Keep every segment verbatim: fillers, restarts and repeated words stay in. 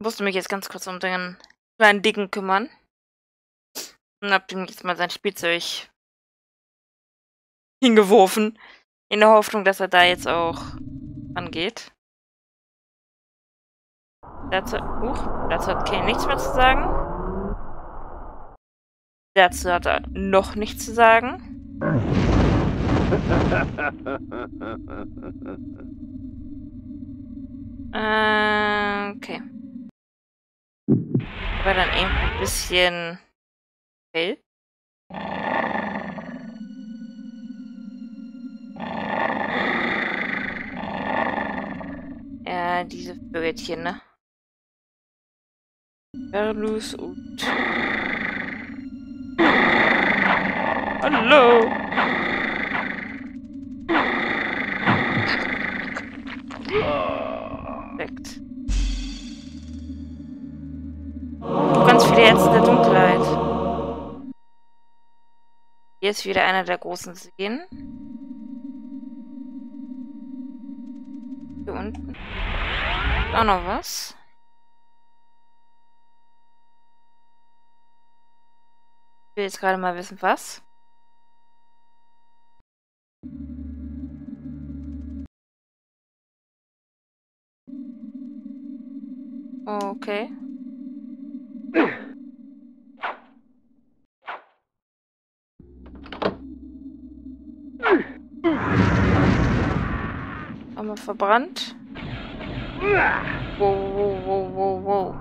musste mich jetzt ganz kurz um den kleinen Dicken kümmern. Und hab ihm jetzt mal sein Spielzeug hingeworfen. In der Hoffnung, dass er da jetzt auch angeht. Dazu, uh, dazu hat Kane nichts mehr zu sagen. Dazu hat er noch nichts zu sagen. Äh, okay. War dann eben ein bisschen hell. Ja, diese Vögelchen, ne? Verlus und... Hallo! Perfekt. Ganz viele Ärzte der Dunkelheit. Hier ist wieder einer der großen Seen. Hier unten. Auch noch was. Ich will jetzt gerade mal wissen, was. Okay. Einmal verbrannt. Wow, wow, wow, wow, wow.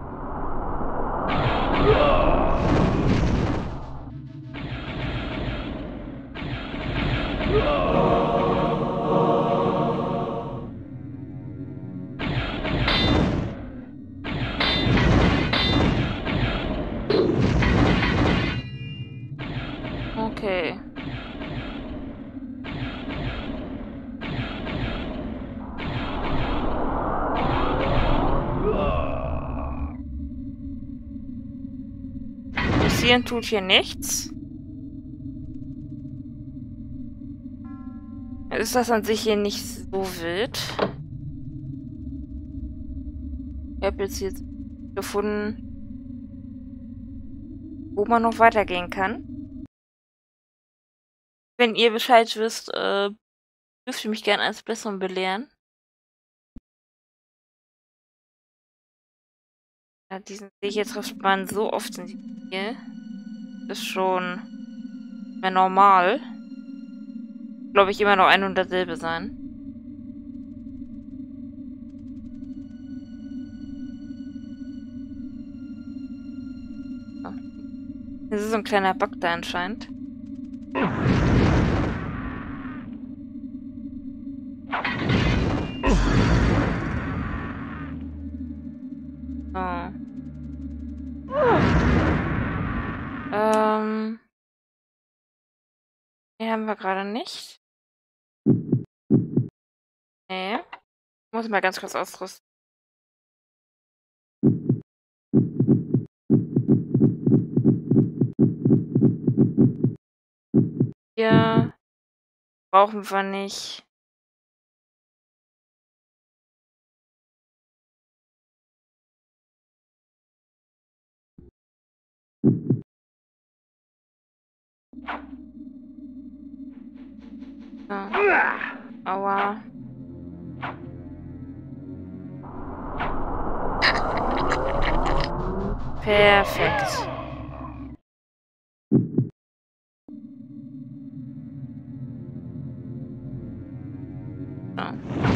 Okay. Passieren tut hier nichts. Ist das an sich hier nicht so wild? Ich habe jetzt hier gefunden, wo man noch weitergehen kann. Wenn ihr Bescheid wisst, äh, dürft ihr mich gerne als Besseren belehren. Ja, diesen sehe ich jetzt trifft man so oft in diesem Spiel. Ist schon mehr normal. Glaube ich immer noch ein und dasselbe sein. So. Das ist so ein kleiner Bug da anscheinend. Oh. Ähm. Den haben wir gerade nicht. Nee. Muss mal ganz kurz ausrüsten. Hier brauchen wir nicht. Ja. Aua. Perfekt. So.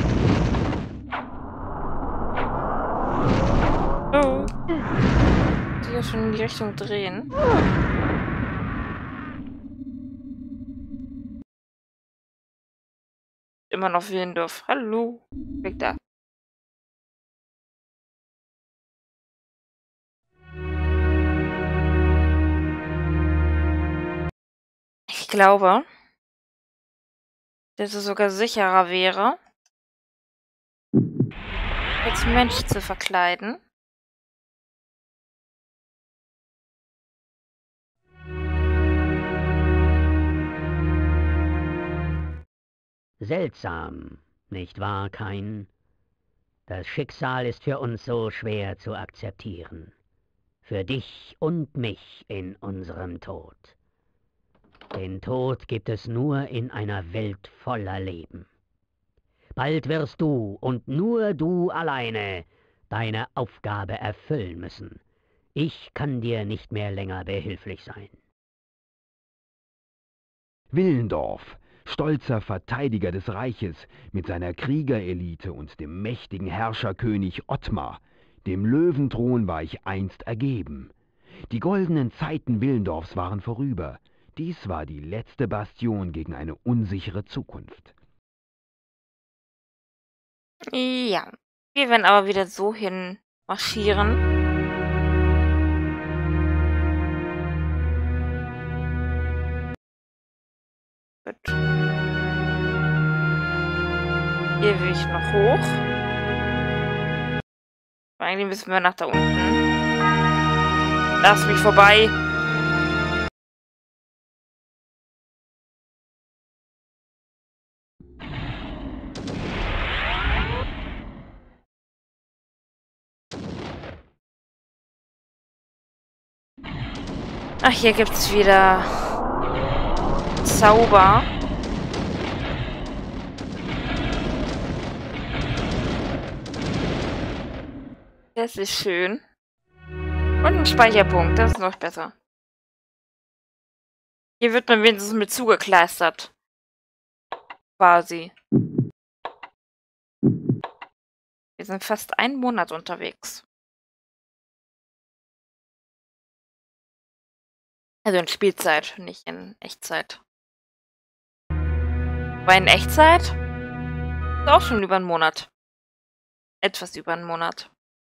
Oh. Ich will schon in die Richtung drehen. Immer noch Willendorf. Hallo. Weg da. Ich glaube, dass es sogar sicherer wäre, als Mensch zu verkleiden. Seltsam, nicht wahr, Kain? Das Schicksal ist für uns so schwer zu akzeptieren. Für dich und mich in unserem Tod. Den Tod gibt es nur in einer Welt voller Leben. Bald wirst du und nur du alleine deine Aufgabe erfüllen müssen. Ich kann dir nicht mehr länger behilflich sein. Willendorf, stolzer Verteidiger des Reiches mit seiner Kriegerelite und dem mächtigen Herrscherkönig Ottmar, dem Löwenthron war ich einst ergeben. Die goldenen Zeiten Willendorfs waren vorüber. Dies war die letzte Bastion gegen eine unsichere Zukunft. Ja, wir werden aber wieder so hin marschieren. Gut. Hier will ich noch hoch. Eigentlich müssen wir nach da unten. Lass mich vorbei. Ach, hier gibt's wieder Zauber. Das ist schön. Und ein Speicherpunkt, das ist noch besser. Hier wird man wenigstens mit zugekleistert. Quasi. Wir sind fast einen Monat unterwegs. Also in Spielzeit, nicht in Echtzeit. Weil in Echtzeit ist auch schon über einen Monat. Etwas über einen Monat.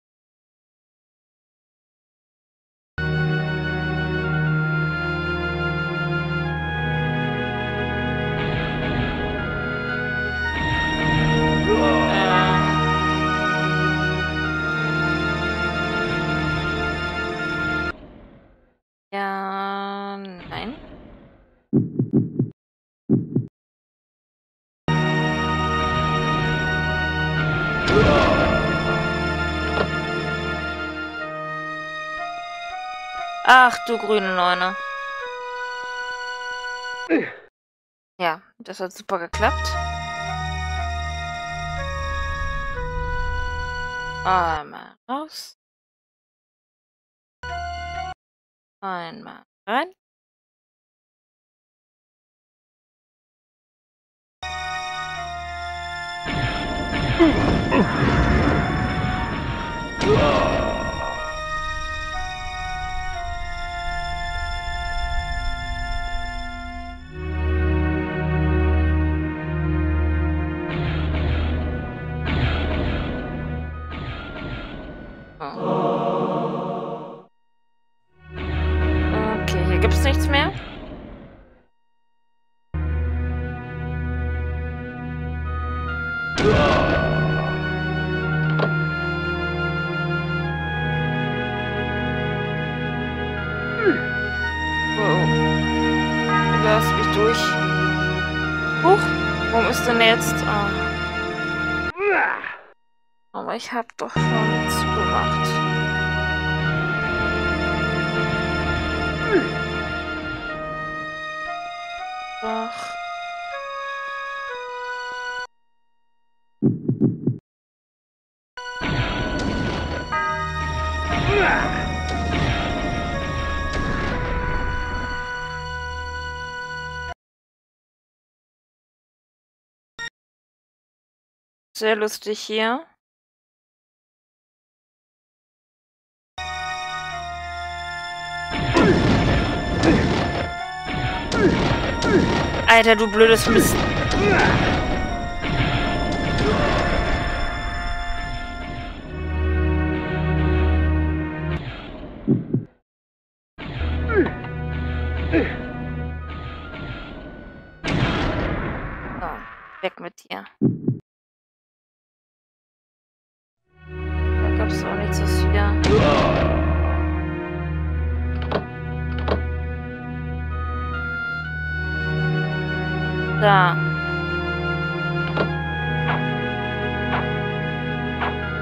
Ja, nein. Ach, du grüne Neune. Ja, das hat super geklappt. Einmal raus. Einmal rein. Oh. Okay, hier gibt es nichts mehr. Wow. Du lässt mich durch. Huch, warum ist denn jetzt... Oh. Aber ich hab doch schon zugemacht. Doch. Sehr lustig hier. Alter, du blödes Mist. So, weg mit dir. Da gab's auch nichts, was hier... Da.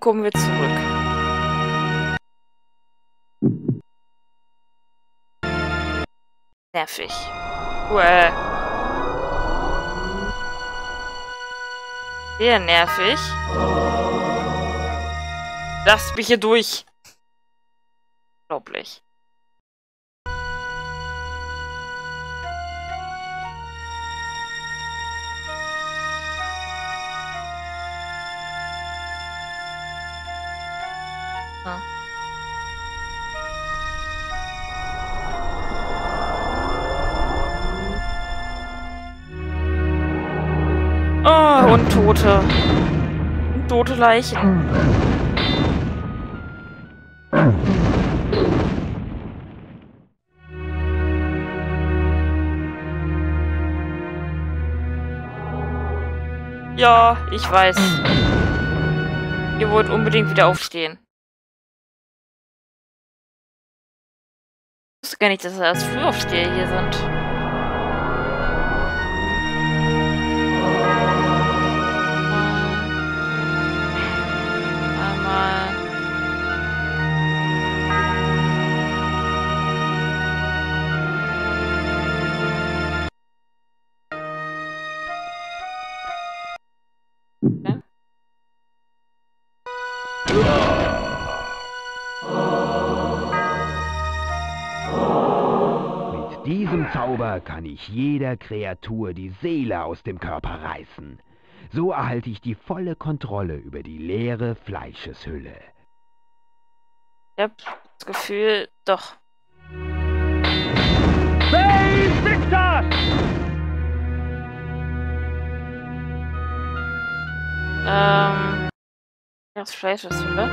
kommen wir zurück. Nervig. Uäh. Sehr nervig. Lasst mich hier durch. Unglaublich. Ah. Oh, und Tote. Und tote Leichen. Ja, ich weiß. Ihr wollt unbedingt wieder aufstehen. Ich wusste gar nicht, dass erst Frühaufsteher hier sind. Einmal. Okay. Mit diesem Zauber kann ich jeder Kreatur die Seele aus dem Körper reißen. So erhalte ich die volle Kontrolle über die leere Fleischeshülle. Ich hab das Gefühl, doch. Save Victor! Ähm. Das Fleisch ist oder?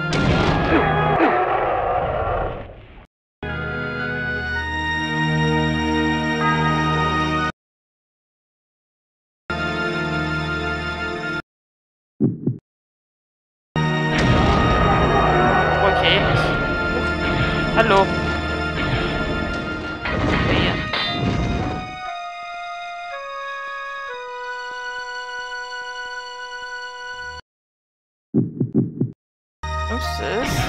Okay. Uch. Hallo. Hier. Was ist?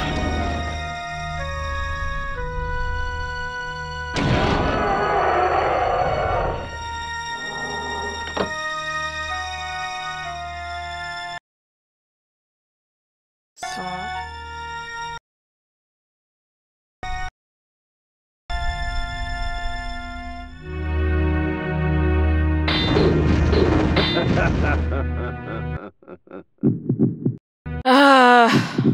So. Ah.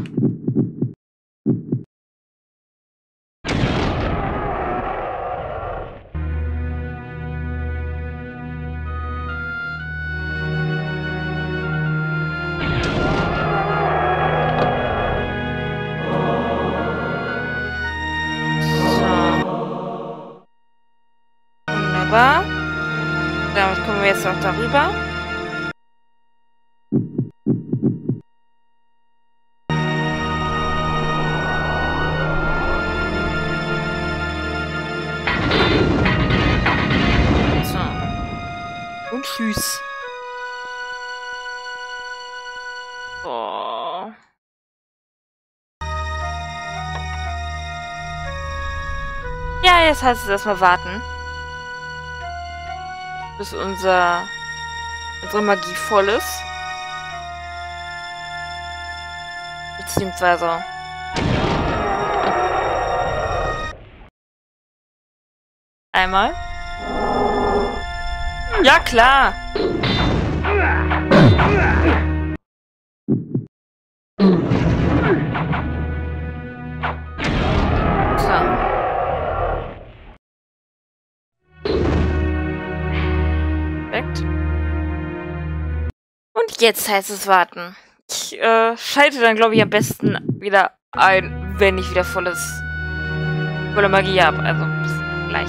Wunderbar. Damit kommen wir jetzt noch darüber. So. Und tschüss. Oh. Ja, jetzt heißt es erstmal warten. Bis unser unsere Magie voll ist. Beziehungsweise einmal. Ja, klar. Und jetzt heißt es warten. Ich äh, schalte dann, glaube ich, am besten wieder ein, wenn ich wieder volles volle Magie habe. Also bis gleich.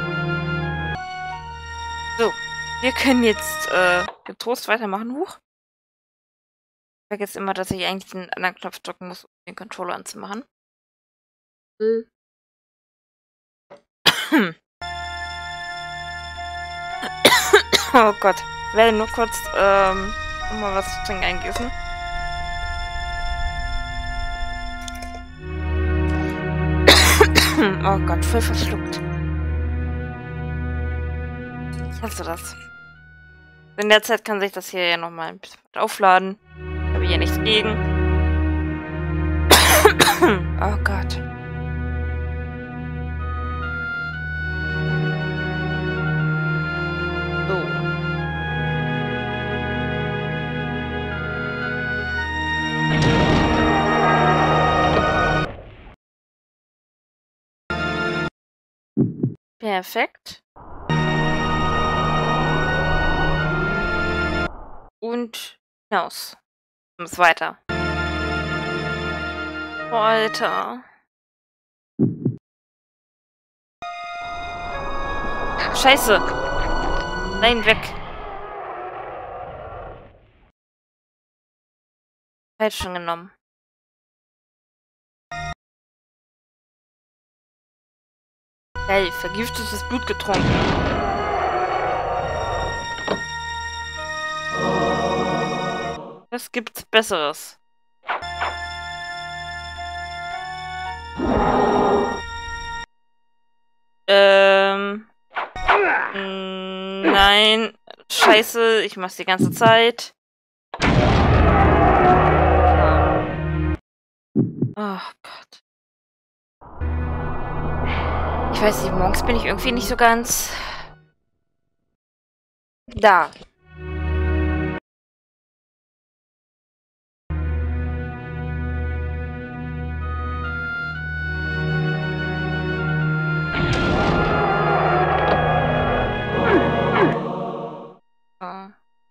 So, wir können jetzt äh, getrost weitermachen. Huch. Ich vergesse immer, dass ich eigentlich den anderen Knopf drücken muss, um den Controller anzumachen. Oh Gott. Ich werde nur kurz ähm, mal was zu trinken eingießen. Oh Gott, voll verschluckt. Ich hasse das. In der Zeit kann sich das hier ja nochmal ein bisschen aufladen. Ich habe hier nichts gegen. Oh Gott. So. Perfekt. Und hinaus. Muss weiter. Oh, Alter. Scheiße. Nein, weg. Falsch schon genommen. Geil, vergiftetes Blut getrunken. Was gibt's Besseres? Ähm. Nein. Scheiße, ich mach's die ganze Zeit. Oh Gott. Ich weiß nicht, morgens bin ich irgendwie nicht so ganz da. Oh.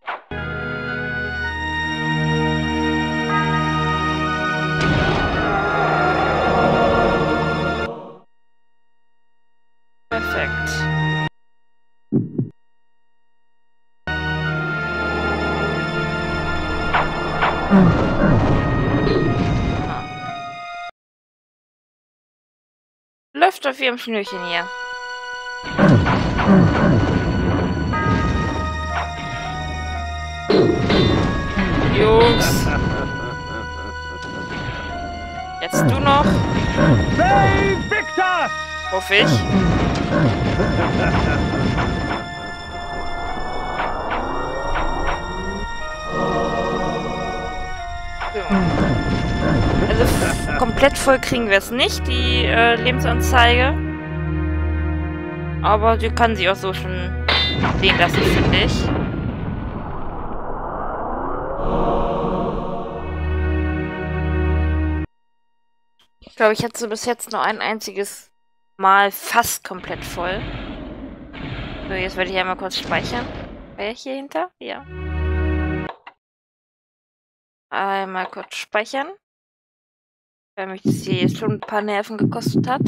Perfekt. Läuft auf ihrem Schnürchen hier. Jungs. Jetzt du noch. Save Victor! Hoffe ich. So. Also f- komplett voll kriegen wir es nicht, die äh, Lebensanzeige. Aber die kann sie auch so schon sehen lassen, finde ich. Ich glaube, ich hatte sie bis jetzt nur ein einziges Mal fast komplett voll. So, jetzt werde ich einmal kurz speichern. War ich hier hinter? Ja. Einmal kurz speichern. Weil mich das hier jetzt schon ein paar Nerven gekostet hat.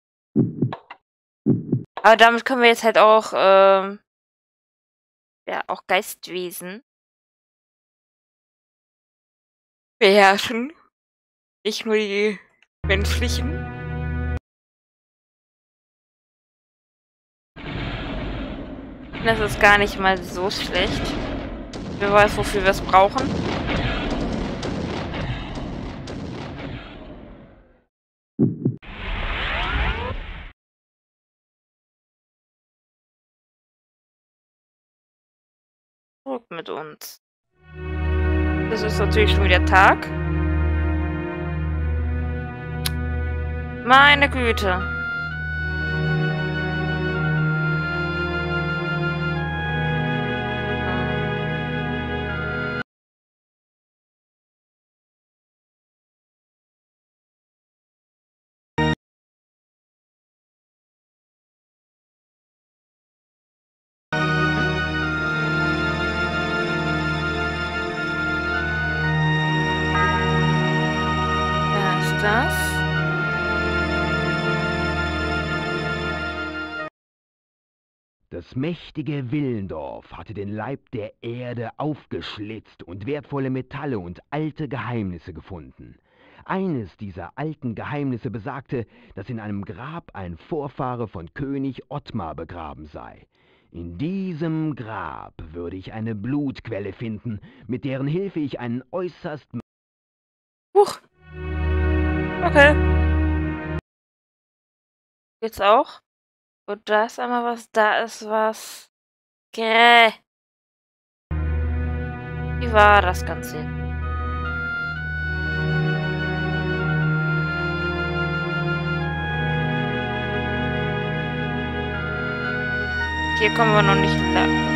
Aber damit können wir jetzt halt auch, ähm, ja, auch Geistwesen beherrschen. Nicht nur die menschlichen. Das ist gar nicht mal so schlecht. Wer weiß, wofür wir es brauchen. Zurück mit uns. Das ist natürlich schon wieder Tag. Meine Güte. Was ist das? Das mächtige Willendorf hatte den Leib der Erde aufgeschlitzt und wertvolle Metalle und alte Geheimnisse gefunden. Eines dieser alten Geheimnisse besagte, dass in einem Grab ein Vorfahre von König Ottmar begraben sei. In diesem Grab würde ich eine Blutquelle finden, mit deren Hilfe ich einen äußerst... Huch. Okay. Geht's auch? Und da ist einmal was, da ist was. Gräh. Wie war das Ganze? Hier kommen wir noch nicht lang.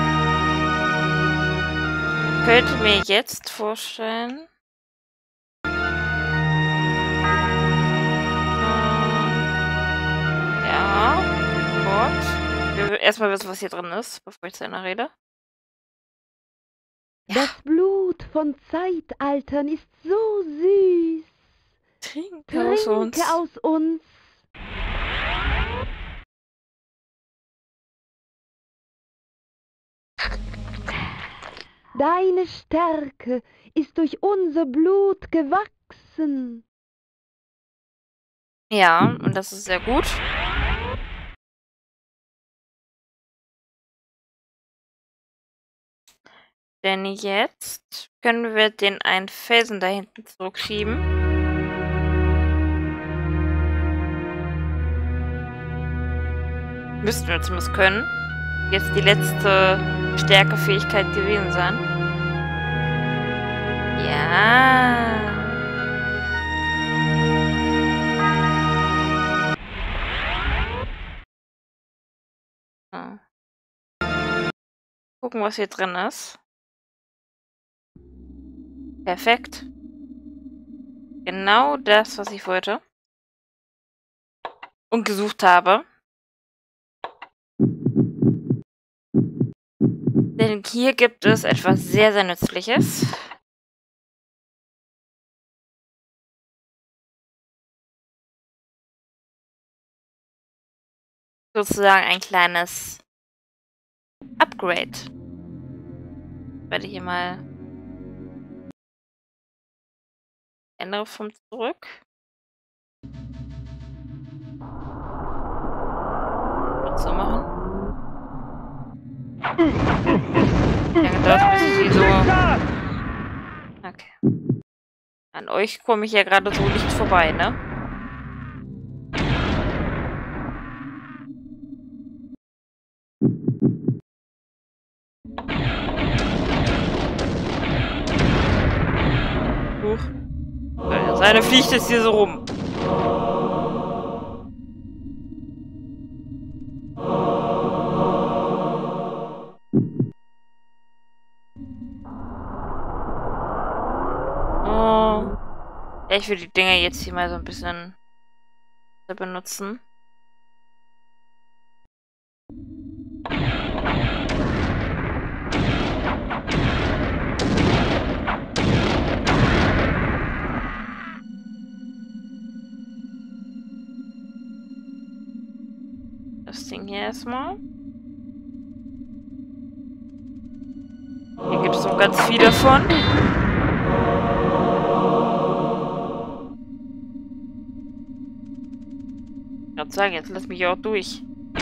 Ich könnte mir jetzt vorstellen. Ähm, ja, gut. Wir will erstmal wissen, was hier drin ist, bevor ich zu einer rede. Das Blut von Zeitaltern ist so süß. Trinke aus uns. Trinke aus uns. Deine Stärke ist durch unser Blut gewachsen. Ja, und das ist sehr gut. Denn jetzt können wir den einen Felsen da hinten zurückschieben. Müssten wir zumindest können. Jetzt die letzte Stärkefähigkeit gewesen sein. Ja. So. Gucken, was hier drin ist. Perfekt. Genau das, was ich wollte. Und gesucht habe. Denn hier gibt es etwas sehr, sehr Nützliches. Sozusagen ein kleines Upgrade. Ich werde hier mal ändere vom zurück. Und so machen. Lange dauert bis sie so. Okay. An euch komme ich ja gerade so nicht vorbei, ne? Huch. Seine fliegt jetzt hier so rum. Oh. Ja, ich will die Dinger jetzt hier mal so ein bisschen benutzen. Das Ding hier erstmal. Hier gibt es noch ganz viel davon. Ich kann sagen, jetzt lass mich auch durch.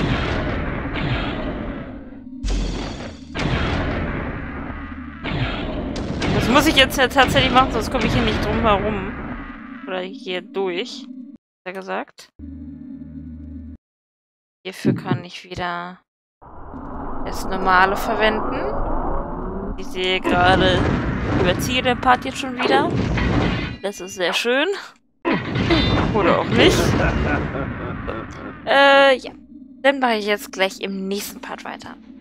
Das muss ich jetzt ja tatsächlich machen, sonst komme ich hier nicht drum herum. Oder hier durch, hat er gesagt. Hierfür kann ich wieder das Normale verwenden. Ich sehe gerade, ich überziehe den Part jetzt schon wieder. Das ist sehr schön. Oder auch nicht. Äh, ja. Dann mache ich jetzt gleich im nächsten Part weiter.